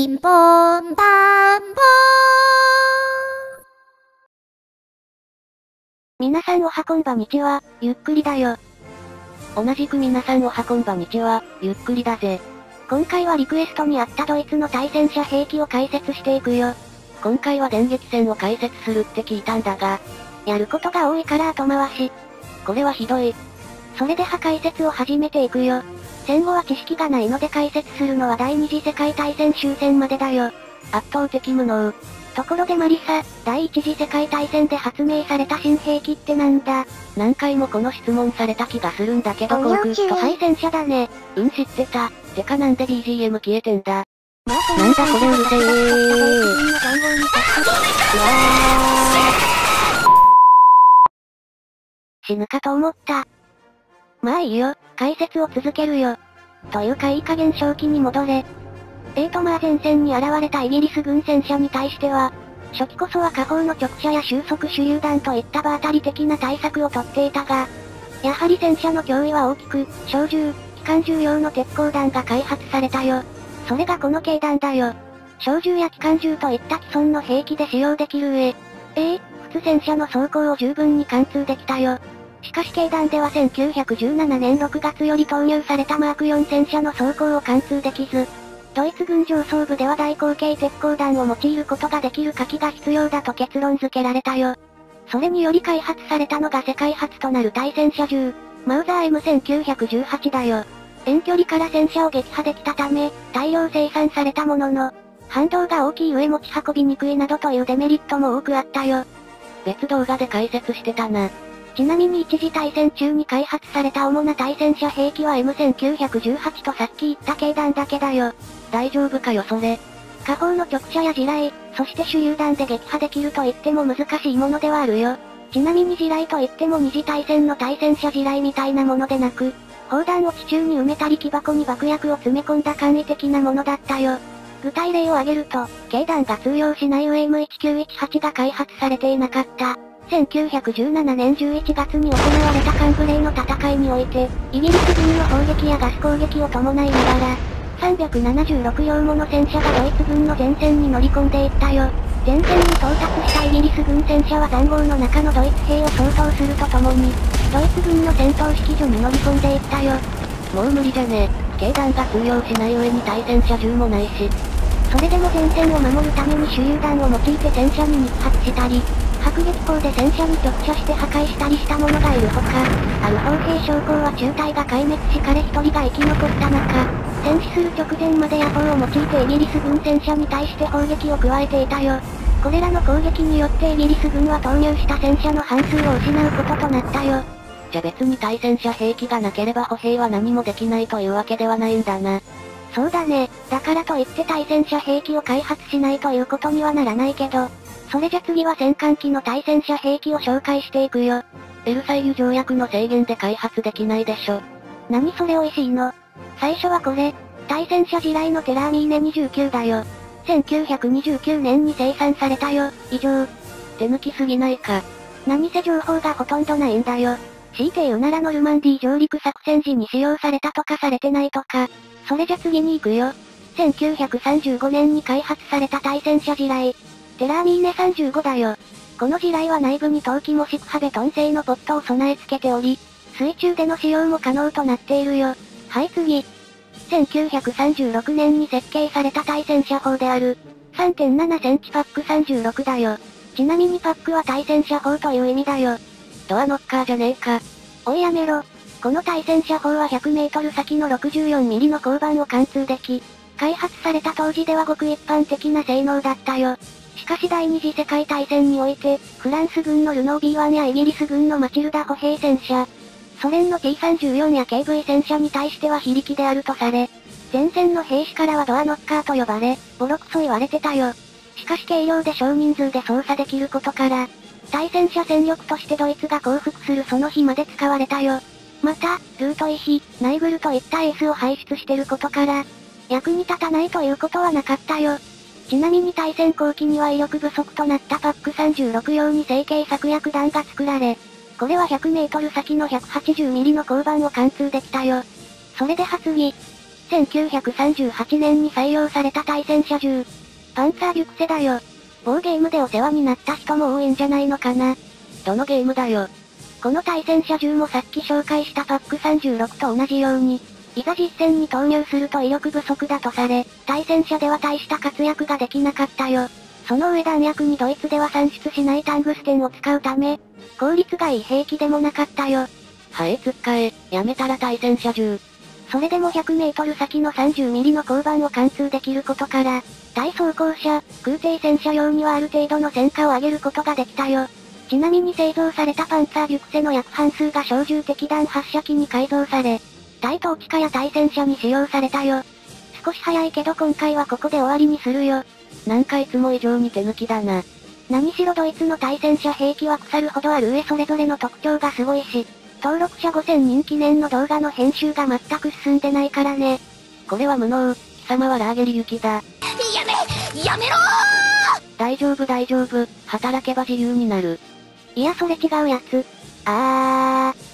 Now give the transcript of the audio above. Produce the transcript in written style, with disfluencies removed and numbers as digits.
ンポンパンポーン。 皆さんおはこんばんにちは、ゆっくりだよ。 同じく皆さんおはこんばんにちは、ゆっくりだぜ。 今回はリクエストにあったドイツの対戦車兵器を解説していくよ。 今回は電撃戦を解説するって聞いたんだが、 やることが多いから後回し。 これはひどい。 それでは解説を始めていくよ。戦後は知識がないので解説するのは第二次世界大戦終戦までだよ。 圧倒的無能。 ところでマリサ、第一次世界大戦で発明された新兵器ってなんだ？ 何回もこの質問された気がするんだけど航空機と対戦車だね。 知ってた。てかなんで BGM 消えてんだ。 なんだこれうるせえ死ぬかと思った。まあいいよ、解説を続けるよ。というかいい加減正気に戻れ。まあ前線に現れたイギリス軍戦車に対しては、初期こそは下方の直射や収束手榴弾といった場当たり的な対策をとっていたが、やはり戦車の脅威は大きく、小銃、機関銃用の鉄鋼弾が開発されたよ。それがこの軽弾だよ。小銃や機関銃といった既存の兵器で使用できる上、普通戦車の装甲を十分に貫通できたよ。しかし軽弾では1917年6月より投入されたマーク4戦車の装甲を貫通できず、ドイツ軍上層部では大口径鉄鋼弾を用いることができる火器が必要だと結論付けられたよ。それにより開発されたのが世界初となる対戦車銃、マウザー M1918 だよ。遠距離から戦車を撃破できたため、大量生産されたものの、反動が大きい上持ち運びにくいなどというデメリットも多くあったよ。 別動画で解説してたな。 ちなみに一次大戦中に開発された主な対戦車兵器は M1918 とさっき言った軽弾だけだよ。 大丈夫かよそれ。 下方の直射や地雷、そして手榴弾で撃破できると言っても難しいものではあるよ。ちなみに地雷と言っても二次大戦の対戦車地雷みたいなものでなく、砲弾を地中に埋めたり木箱に爆薬を詰め込んだ簡易的なものだったよ。具体例を挙げると、軽弾が通用しない上 M1918 が開発されていなかった。1917年11月に行われたカンブレイの戦いにおいて、イギリス軍の砲撃やガス攻撃を伴いながら、376両もの戦車がドイツ軍の前線に乗り込んでいったよ。前線に到達したイギリス軍戦車は塹壕の中のドイツ兵を掃討するとともに、ドイツ軍の戦闘指揮所に乗り込んでいったよ。 もう無理じゃね。軽弾が通用しない上に対戦車銃もないし。 それでも前線を守るために手榴弾を用いて戦車に2発したり、迫撃砲で戦車に直射して破壊したりした者がいるほか、ある砲兵将校は中隊が壊滅し彼一人が生き残った中、戦死する直前まで野砲を用いてイギリス軍戦車に対して砲撃を加えていたよ。これらの攻撃によってイギリス軍は投入した戦車の半数を失うこととなったよ。 じゃ別に対戦車兵器がなければ歩兵は何もできないというわけではないんだな。 そうだね。だからといって対戦車兵器を開発しないということにはならないけど、それじゃ次は戦艦機の対戦車兵器を紹介していくよ。 エルサイユ条約の制限で開発できないでしょ。 何それ美味しいの？最初はこれ、対戦車地雷のテラーミーネ29だよ。1929年に生産されたよ。以上。 手抜きすぎないか。 何せ情報がほとんどないんだよ。強いて言うならノルマンディー上陸作戦時に使用されたとかされてないとか。それじゃ次に行くよ。1935年に開発された対戦車地雷。テラーミーネ35だよ。この地雷は内部に陶器もシクハベトン製のポットを備え付けており、水中での使用も可能となっているよ。はい次。1936年に設計された対戦車砲である。3.7 センチパック36だよ。ちなみにパックは対戦車砲という意味だよ。 ドアノッカーじゃねえか。 おいやめろ。この対戦車砲は100メートル先の64ミリの鋼板を貫通でき、開発された当時ではごく一般的な性能だったよ。しかし第二次世界大戦において、フランス軍のルノー B1 やイギリス軍のマチルダ歩兵戦車、ソ連の T34 や KV 戦車に対しては非力であるとされ、前線の兵士からはドアノッカーと呼ばれ、ボロクソ言われてたよ。しかし軽量で少人数で操作できることから、対戦車戦力としてドイツが降伏するその日まで使われたよ。また、ルートイヒ、ナイグルといったエースを輩出してることから、役に立たないということはなかったよ。ちなみに対戦後期には威力不足となったパック36用に成型策薬弾が作られ、これは100メートル先の180ミリの鋼板を貫通できたよ。それでは次。 1938年に採用された対戦車銃。パンツァー・デュクセだよ。某ゲームでお世話になった人も多いんじゃないのかな。 どのゲームだよ。 この対戦車銃もさっき紹介したパック36と同じように、いざ実戦に投入すると威力不足だとされ、対戦車では大した活躍ができなかったよ。その上弾薬にドイツでは産出しないタングステンを使うため、効率がいい兵器でもなかったよ。 はえつっかえ、やめたら対戦車銃。 それでも100メートル先の30ミリの交番を貫通できることから、対装甲車、空挺戦車用にはある程度の戦果を上げることができたよ。ちなみに製造されたパンツァー・デュクセの約半数が小銃敵弾発射機に改造され、対統治下や対戦車に使用されたよ。少し早いけど今回はここで終わりにするよ。 なんかいつも以上に手抜きだな。 何しろドイツの対戦車兵器は腐るほどある上それぞれの特徴がすごいし、登録者5000人記念の動画の編集が全く進んでないからね。 これは無能、貴様はラーゲリ行きだ。 やめろ大丈夫大丈夫、働けば自由になる。 いやそれ違うやつ。